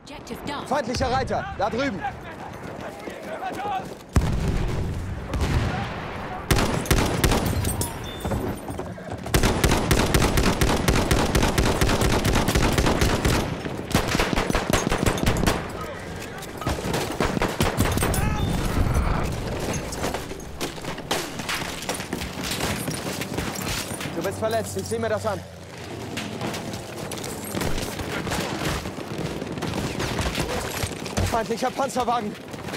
Feindlicher Reiter, da drüben. Du bist verletzt, ich sehe mir das an. Feindlicher Panzerwagen.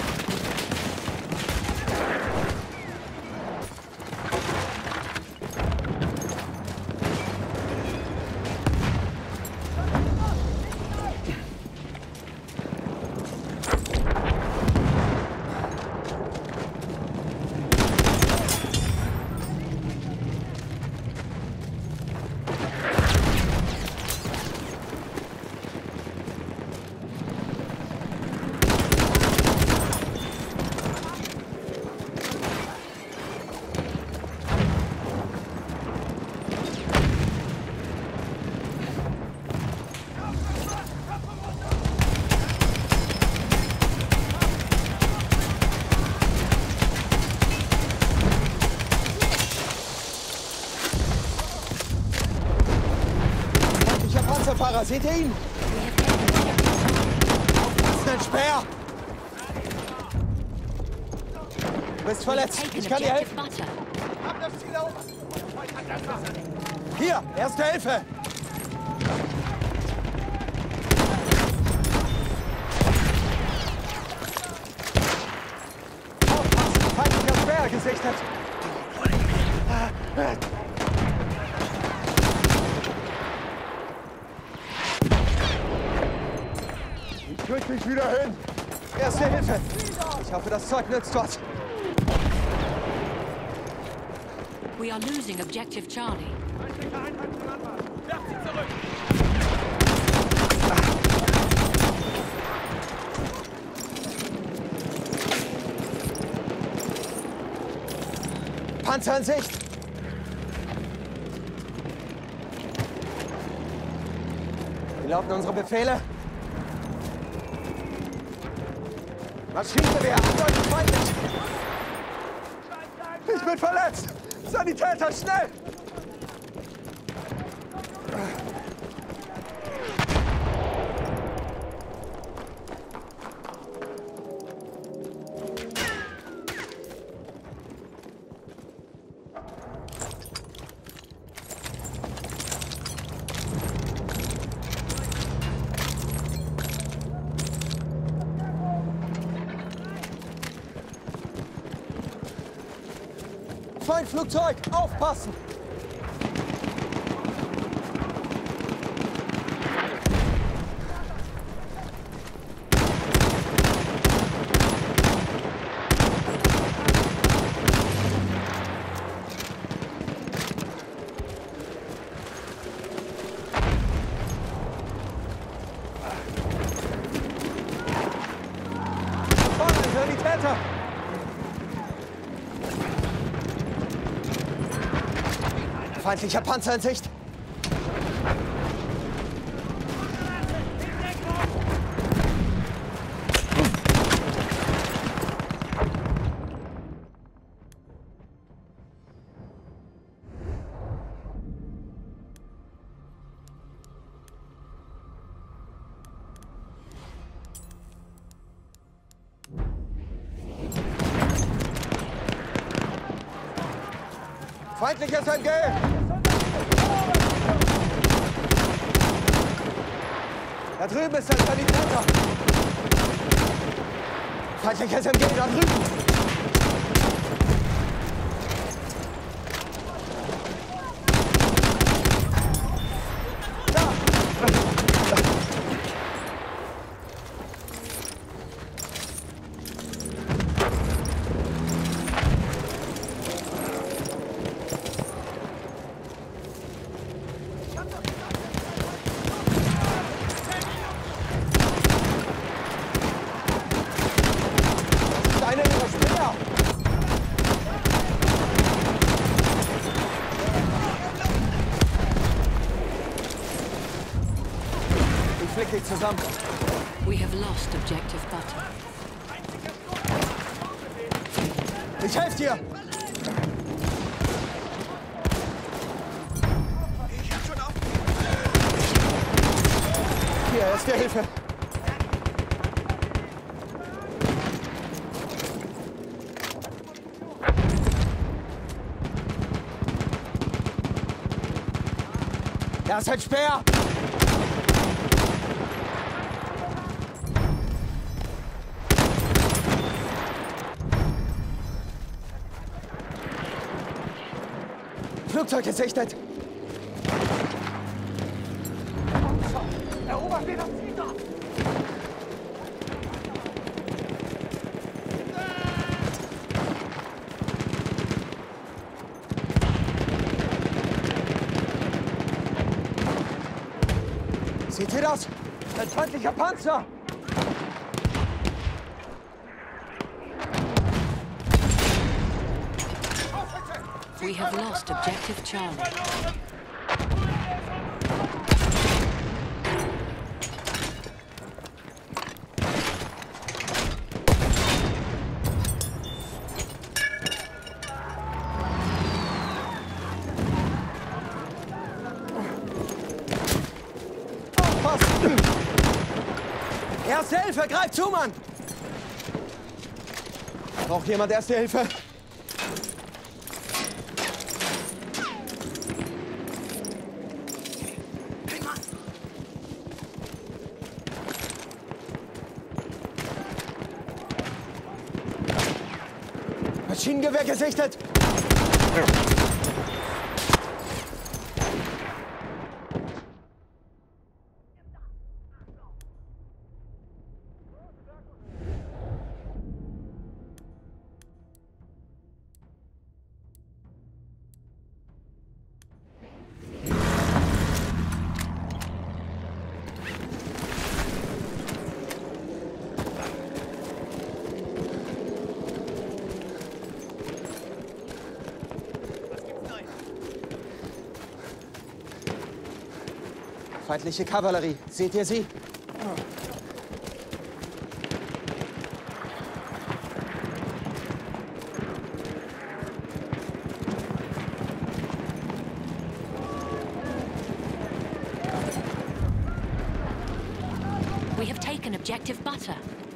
Fahrer, seht ihr ihn? Aufpassen, ein Speer! Du bist verletzt. Ich kann dir helfen. Hier, erste Hilfe! Aufpassen, feindlicher Speer gesichtet. Ich krieg mich wieder hin. Erste Hilfe. Ich hoffe, das Zeug nützt was. We are losing objective Charlie. Panzer in Sicht. Wie lauten unsere Befehle? Maschinengewehr, andeutig feindlich! Ich bin verletzt! Sanitäter, schnell! Feindflugzeug, aufpassen! Vorne, hören die Täter! Feindlicher Panzer in Sicht. Feindliches MG! Da drüben ist ein Sanitäter! Feindliches MG da drüben! Einer ihrer Speer! langsam. We have lost objective butter. Ich helfe dir! Hier, erste Hilfe. Da ist ein Speer! Flugzeug gesichtet! Erobert wir das Ziel da! Seht ihr das? Ein feindlicher Panzer! We have lost objective Charlie. Aufpassen! Erste Hilfe, greif zu, Mann! Braucht jemand Erste Hilfe? Maschinengewehr gesichtet! Feindliche Kavallerie. Seht ihr sie? We have taken objective butter.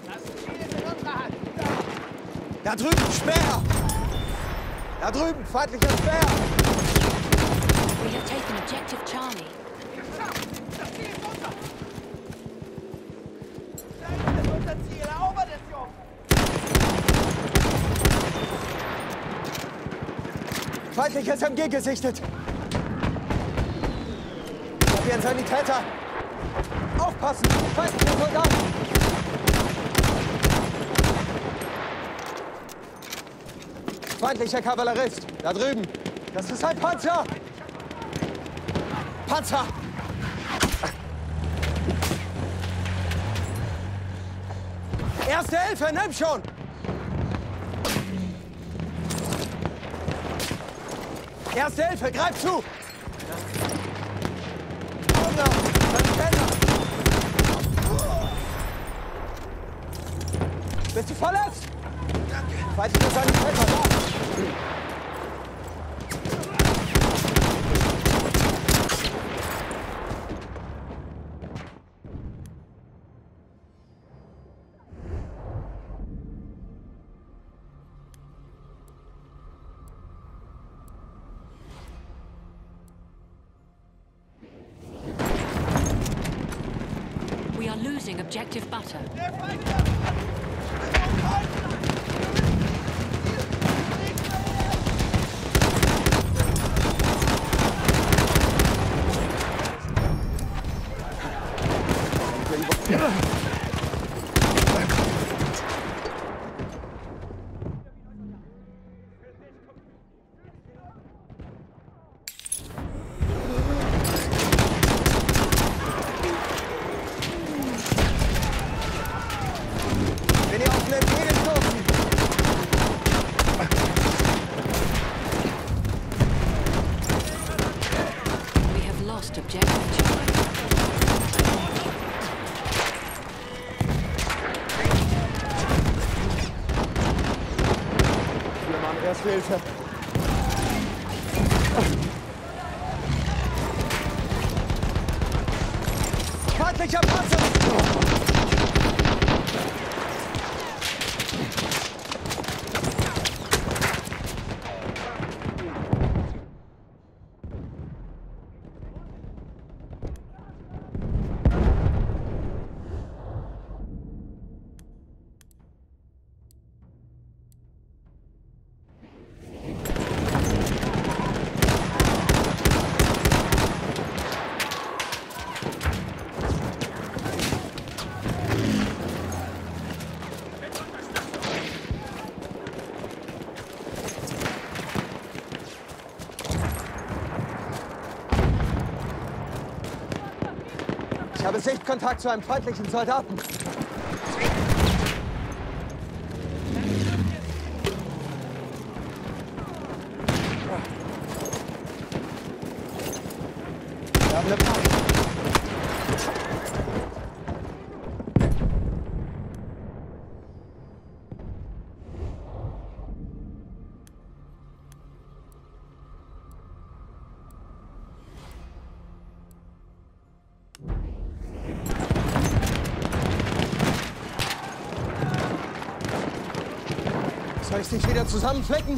Da drüben, Speer! Da drüben, feindlicher Speer! We have taken objective Charlie. Feindliches MG gesichtet! Ich hab hier einen Sanitäter! Aufpassen! Feindlicher Soldat! Feindlicher Kavallerist! Da drüben! Das ist ein Panzer! Panzer! Erste Hilfe, nimm schon! Erste Hilfe, greif zu! Hunger! Bist du verletzt? Danke. Feindlicher Sanitäter, da! We are losing objective butter. Erste Hilfe. Feindlicher Panzer! Ich habe Sichtkontakt zu einem feindlichen Soldaten. Wir haben eine Panne. Soll ich dich wieder zusammenflicken?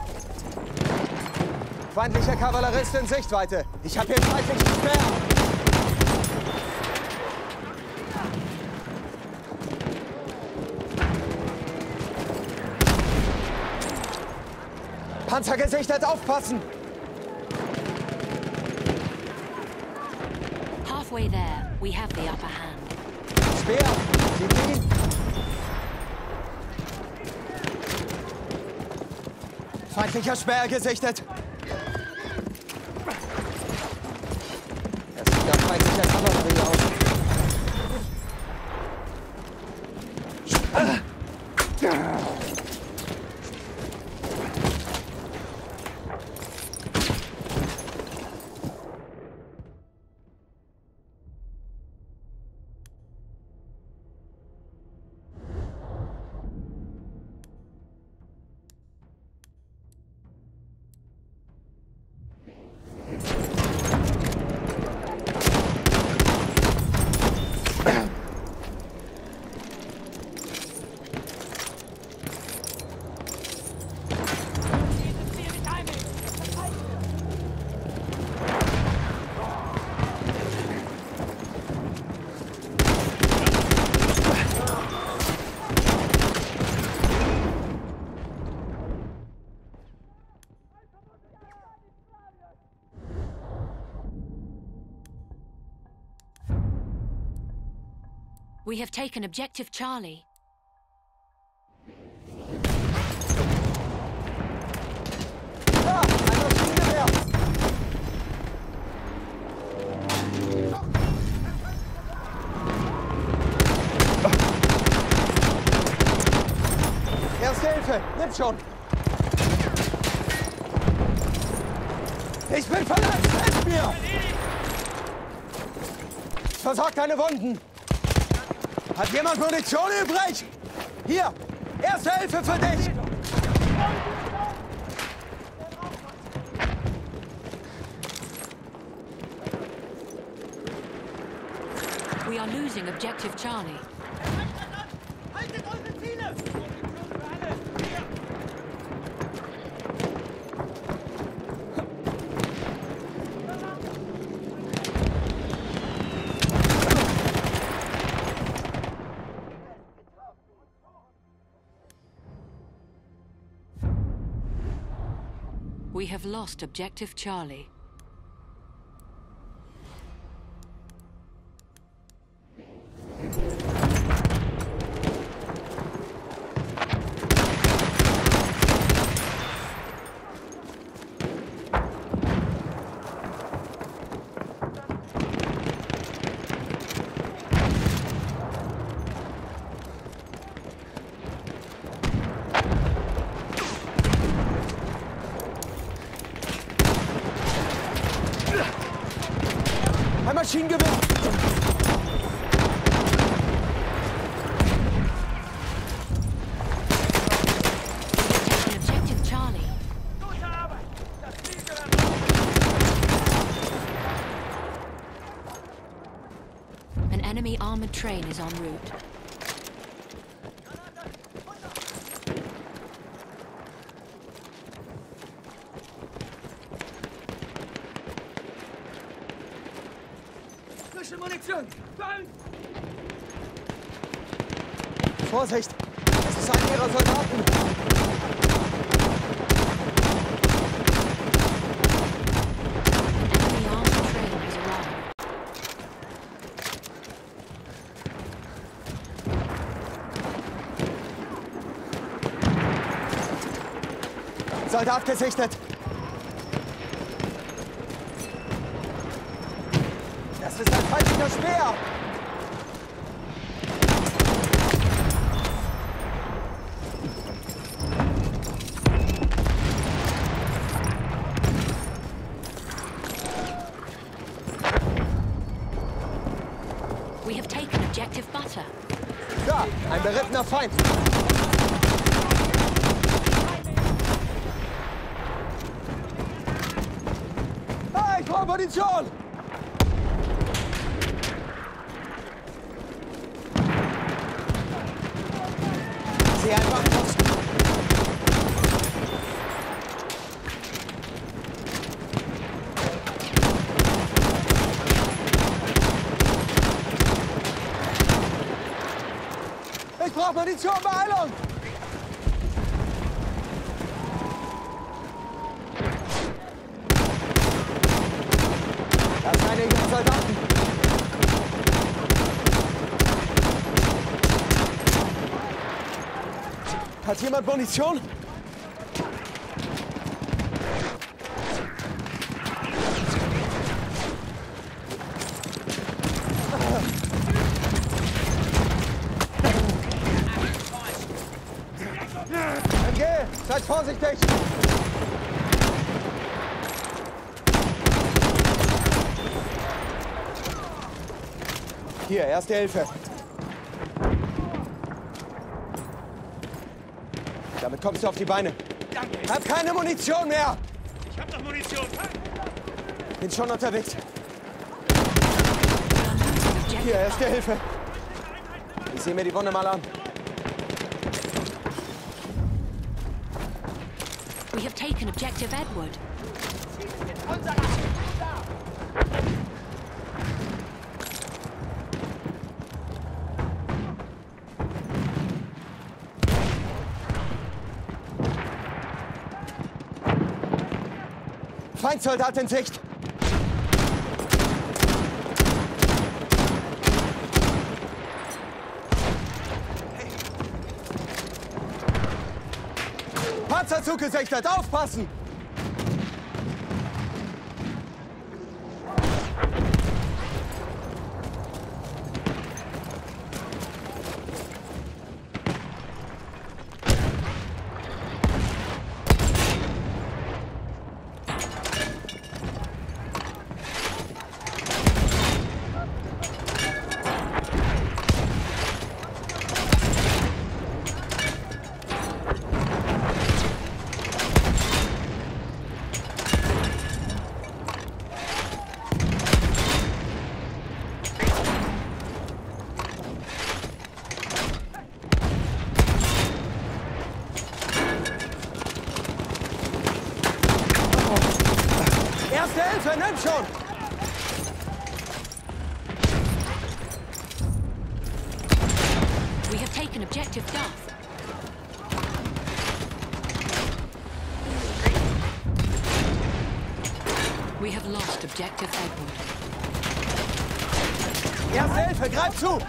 Feindlicher Kavallerist in Sichtweite. Ich habe hier feindlichen Speer. Panzer gesichtet, aufpassen! Halfway there, we have the upper hand. Speer! Sie ihn! Feindlicher Speer gesichtet! Es sieht nach feindlicher Kavallerie aus. We have taken objective Charlie. Ah, ein Maschinengewehr! Erste Hilfe, nimm schon! Ich bin verletzt, helft mir! Versorg deine Wunden! Hat jemand Munition übrig? Hier, Erste Hilfe für dich! We are losing objective Charlie. Haltet eure Ziele! We have lost objective Charlie. train is en route. Frische Munition! Vorsicht! Das ist einer ihrer Soldaten! Enemy armed train has arrived. Soldat gesichtet! Das ist ein feindlicher Speer! We have taken objective butter. Da! Ein berittener Feind! Hey, ich brauche Munition! Sieh einfach aus! Ich brauche Munition, Beeilung! Das sind einige Soldaten. Hat jemand Munition? MG, seid vorsichtig! Hier, erste Hilfe. Damit kommst du auf die Beine. Danke. Hab keine Munition mehr! Ich hab noch Munition. Bin schon unterwegs. Hier, erste Hilfe. Ich sehe mir die Wunde mal an. We have taken objective Edward. Unser Feindsoldat in Sicht! Panzerzug gesichtet! Aufpassen! Erste Hilfe, nimm schon! We have taken objective Duff. We have lost objective Edward. Erste Hilfe, greif zu!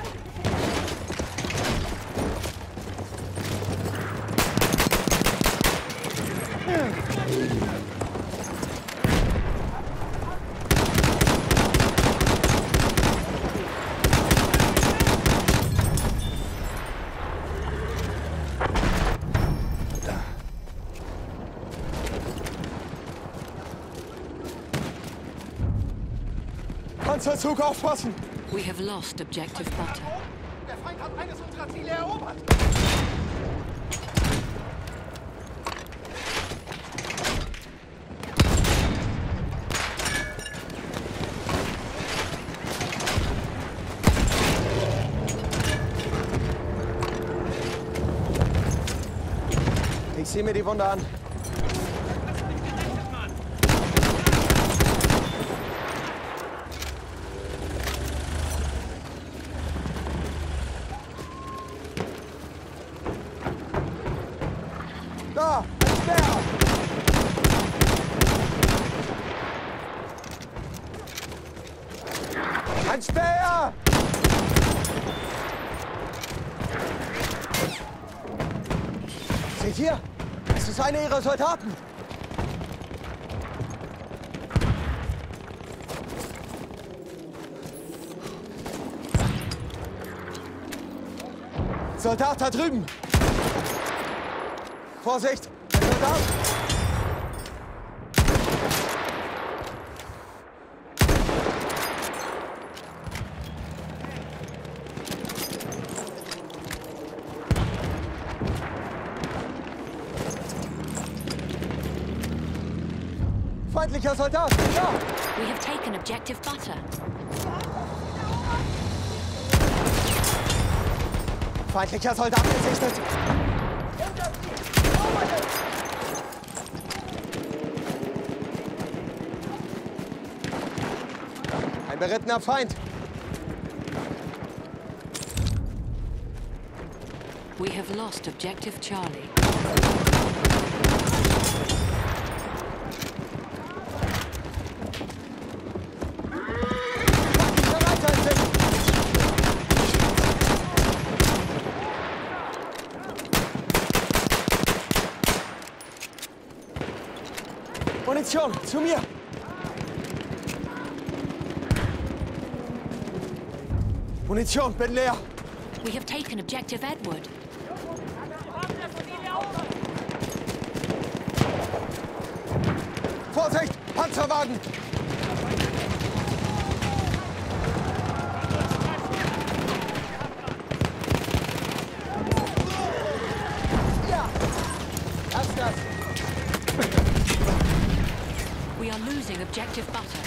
Panzerzug, aufpassen! We have lost objective butter. Der Feind hat eines unserer Ziele erobert. zieh mir die Wunde an. Da, ein Speer! Ein Speer! Seht ihr? Es ist einer ihrer Soldaten. Soldat da drüben! Vorsicht! Ein Soldat! Feindlicher Soldat! Ja! We have taken objective butter. Feindlicher Soldat gesichtet! Ein berittener Feind! We have lost objective Charlie. Munition, zu mir! Munition, bin leer! We have taken objective Edward. Vorsicht! Panzerwagen! Ja! Lass das! We are losing objective butter.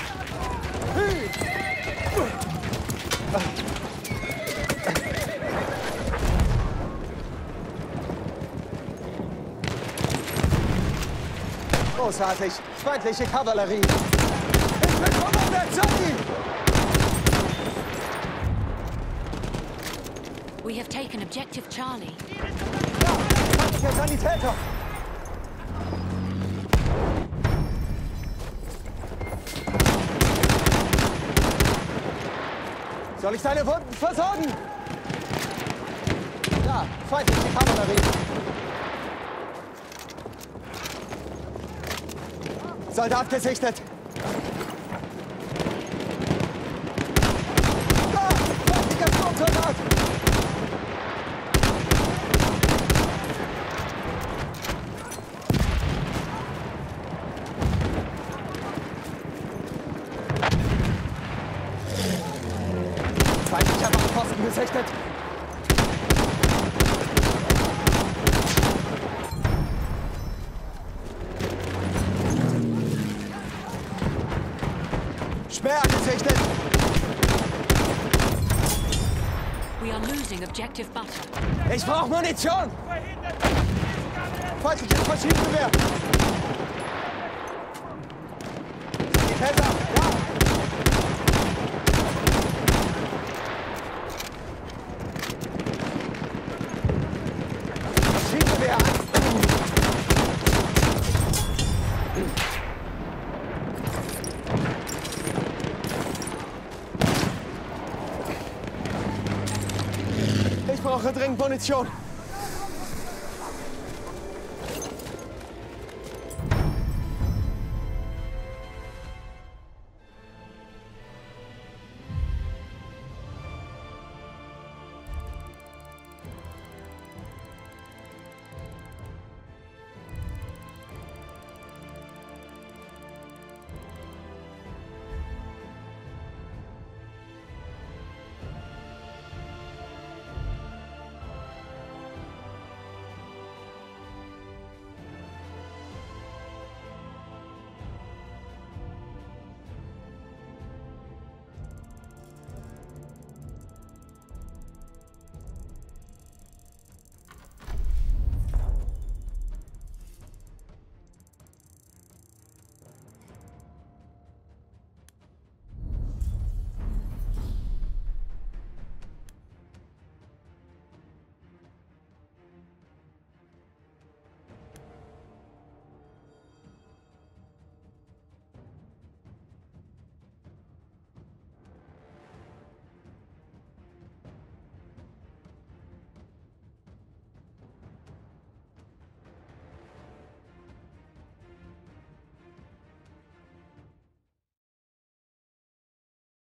Großartig! Feindliche Kavallerie! Ich bekomme der Zombie! We have taken objective Charlie. Ja! Feindlicher Sanitäter! Soll ich deine Wunden versorgen? Ja, feindliche Kavallerie. Soldat gesichtet. Da, feindlicher Sturmsoldat. Feindlicher Wachposten gesichtet. Speer gesichtet. We are losing objective butter. Ich brauche Munition. Feindliches Maschinengewehr. Die Täter, ja. Maschinengewehr an. Ich brauche dringend Munition.